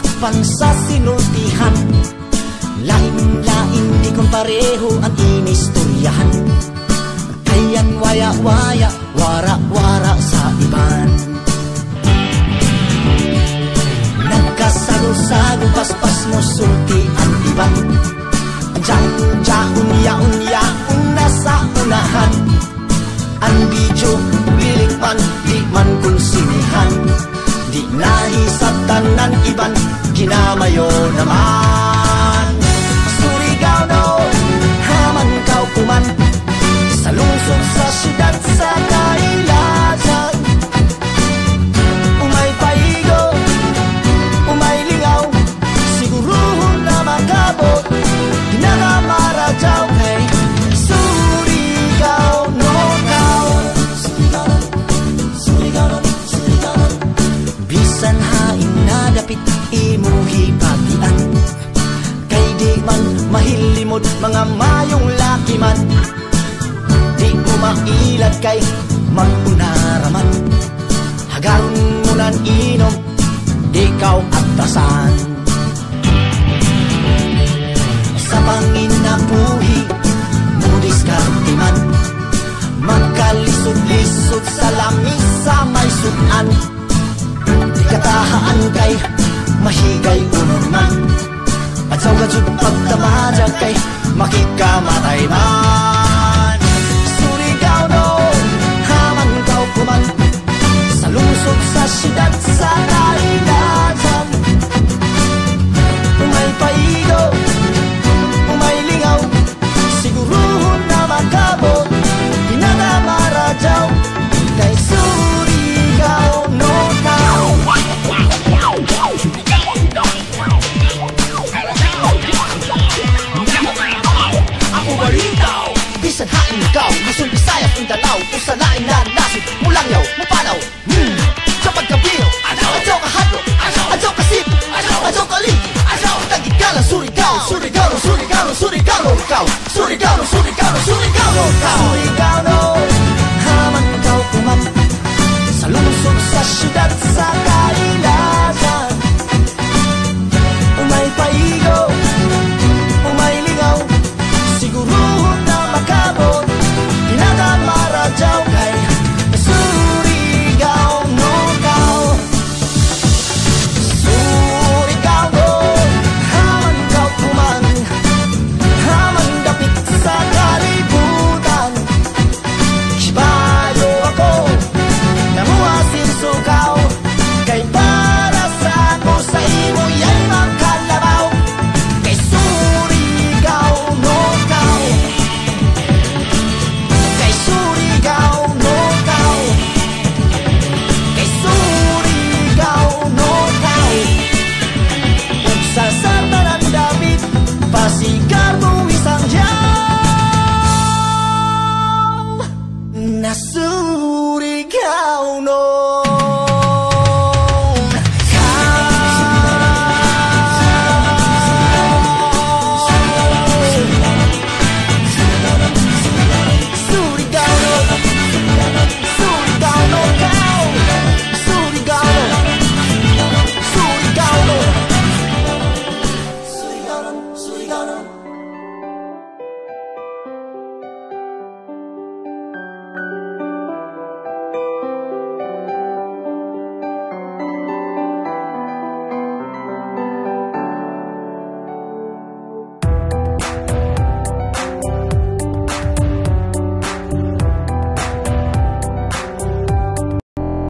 takpan sa sinultihan. Lain-lain di kong pareho ang inistoryahan. Kaya't waya-waya, wara-wara sa iban. Nagkasago-sago, paspas mo sulti ang iban. Unya-unya-un nasa unahan. Ang video, bilik man, di man konsinihan. Di nahisap tanan iban, ginamayo naman. Surigao no, haman kau kuman. Sa lungsod sa siyudad sa Kailasan. Umay paigo, umay lingaw, siguruhon na magabot. Ginagamaradaw kay Surigao no kau. Surigao no, Surigao no. Bisan hain na dapit imuhi patian. Kay di man mahilimod mga mayong laki man. Di ko mailad kay mag-unaraman. Hagaron mo nan inom, di kaw atasan. Sa panginabuhi, mudis kartiman. Magkalisod-lisod sa lamis sa may sudan. Di katahaan kay mahigay